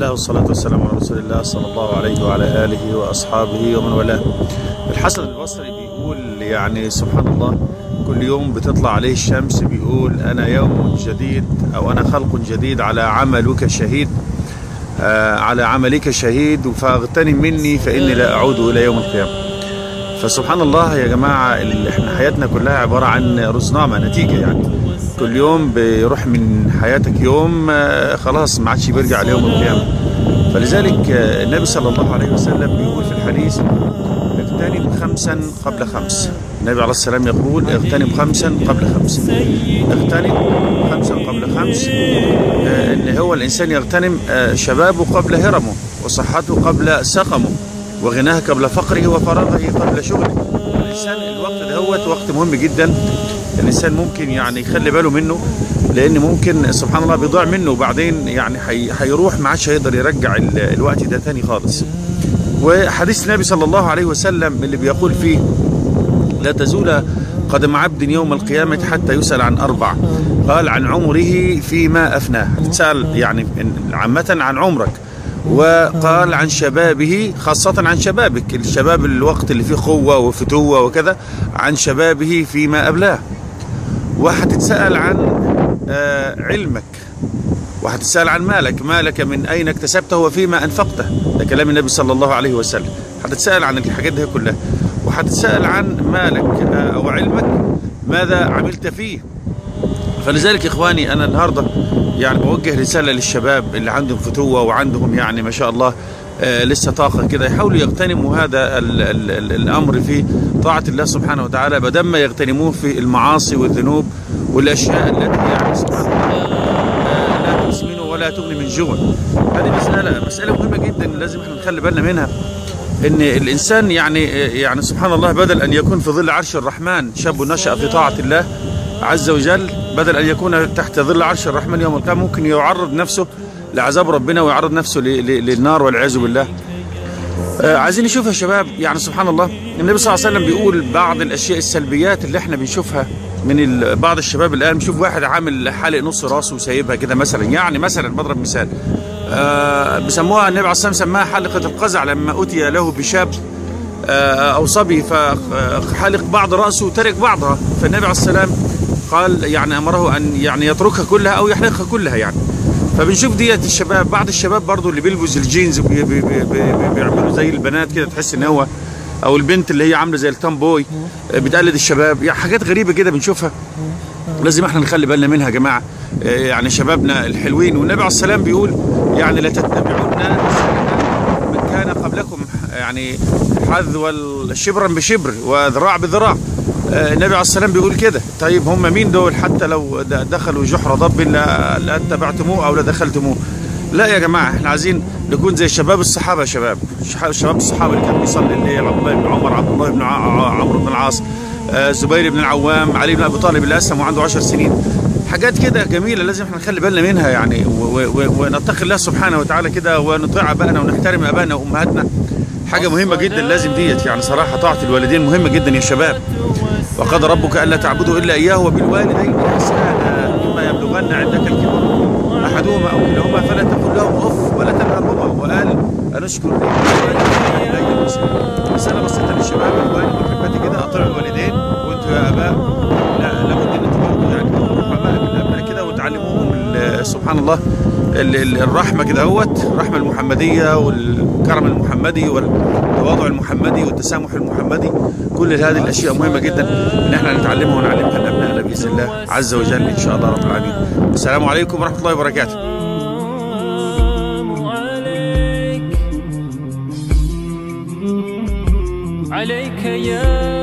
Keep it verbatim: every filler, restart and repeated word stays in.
الله والصلاة والسلام على رسول الله صلى الله عليه وعلى آله وأصحابه ومن والاه. الحسن البصري بيقول يعني سبحان الله، كل يوم بتطلع عليه الشمس بيقول أنا يوم جديد أو أنا خلق جديد على عملك شهيد، آه على عملك شهيد فاغتنم مني فإني لا أعود إلى يوم القيامة. فسبحان الله يا جماعة، احنا حياتنا كلها عبارة عن رزنامة نتيجة، يعني كل يوم بيروح من حياتك يوم آه خلاص ما عادش بيرجع ليوم القيامة. فلذلك آه النبي صلى الله عليه وسلم بيقول في الحديث اغتنم خمسا قبل خمس. النبي عليه السلام يقول اغتنم خمسا قبل خمس. اغتنم خمسا قبل خمس، آه ان هو الانسان يغتنم آه شبابه قبل هرمه، وصحته قبل سقمه، وغناه قبل فقره، وفراغه قبل شغله. الانسان الوقت ده هو وقت مهم جدا، الانسان ممكن يعني يخلي باله منه، لان ممكن سبحان الله بيضيع منه وبعدين يعني هيروح ما عادش هيقدر يرجع الوقت ده تاني خالص. وحديث النبي صلى الله عليه وسلم اللي بيقول فيه لا تزول قدم عبد يوم القيامة حتى يسأل عن أربع، قال عن عمره فيما أفناه، تسأل يعني عامة عن عمرك، وقال عن شبابه خاصة عن شبابك، الشباب الوقت اللي فيه قوة وفتوة وكذا، عن شبابه فيما أبلاه، وهتتسأل عن آه علمك، وهتتسأل عن مالك، مالك من أين اكتسبته وفيما أنفقته، ده كلام النبي صلى الله عليه وسلم. هتتسأل عن الحاجات دي كلها، وهتتسأل عن مالك أو علمك ماذا عملت فيه. فلذلك إخواني أنا النهاردة يعني بوجه رسالة للشباب اللي عندهم فتوة وعندهم يعني ما شاء الله آه لسه طاقة كده، يحاولوا يغتنموا هذا ال ال ال الأمر في طاعة الله سبحانه وتعالى، بدل ما يغتنموه في المعاصي والذنوب والأشياء التي يعني سبحان الله آه لا تسمن ولا تغني من جوع. هذه مسألة مسألة مهمة جدا لازم احنا نخلي بالنا منها، ان الانسان يعني يعني سبحان الله بدل ان يكون في ظل عرش الرحمن شاب نشأ في طاعة الله عز وجل، بدل ان يكون تحت ظل عرش الرحمن يوم القيامة ممكن يعرض نفسه لعذاب ربنا ويعرض نفسه للنار والعياذ بالله. آه عايزين نشوف يا شباب يعني سبحان الله، النبي صلى الله عليه وسلم بيقول بعض الاشياء السلبيات اللي احنا بنشوفها من بعض الشباب الان. بنشوف واحد عامل حالق نص راسه وسايبها كده مثلا، يعني مثلا بضرب مثال آه بيسموها النبي عليه الصلاه والسلام سماها حلقه القزع، لما اتي له بشاب آه او صبي فحلق بعض راسه وترك بعضها، فالنبي عليه السلام قال يعني امره ان يعني يتركها كلها او يحلقها كلها يعني. فبنشوف ديت الشباب، بعض الشباب برضو اللي بيلبس الجينز وبيعملوا زي البنات كده، تحس ان هو او البنت اللي هي عامله زي التامبوي بتقلد الشباب، يعني حاجات غريبه كده بنشوفها لازم احنا نخلي بالنا منها يا جماعه، يعني شبابنا الحلوين. والنبي عليه السلام بيقول يعني لا تتبعون من كان قبلكم، يعني حذو شبرا بشبر وذراع بذراع. النبي عليه السلام بيقول كده. طيب هم مين دول؟ حتى لو دخلوا جحر ضب لا اتبعتموه او لا دخلتموه. لا يا جماعه احنا عايزين نكون زي شباب الصحابه، يا شباب شباب الصحابه اللي كان بيصلي الليل، عبد الله بن عمر، عبد الله بن عمرو بن العاص، زبير بن العوام، علي بن ابي طالب اللي اسلم وعنده عشر سنين. حاجات كده جميله لازم احنا نخلي بالنا منها يعني، ونتقي الله سبحانه وتعالى كده، ونطيع ابائنا ونحترم ابائنا وامهاتنا، حاجه مهمه جدا لازم ديت يعني صراحه. طاعه الوالدين مهمه جدا يا شباب. وقضى ربك الا تعبدوا الا اياه وبالوالدين احسانا اما يبلغن عندك الكبر احدهما او كلاهما فلا تقل لهم اف ولا تنهرهما، وقال انشكر الي المسلمين. رساله بسيطه للشباب اخواني وحباتي كده، اطيعوا الوالدين، وانتوا يا اباء لا لابد ان انتوا برضه يعني تروحوا ابائك كده وتعلموهم سبحان الله الرحمه كده اهوت، الرحمه المحمديه والكرم المحمدي والتواضع المحمدي والتسامح المحمدي. كل هذه الاشياء مهمه جدا ان احنا نتعلمها ونعلمها لابنائنا باذن الله عز وجل ان شاء الله رب العالمين. السلام عليكم ورحمه الله وبركاته. عليك يا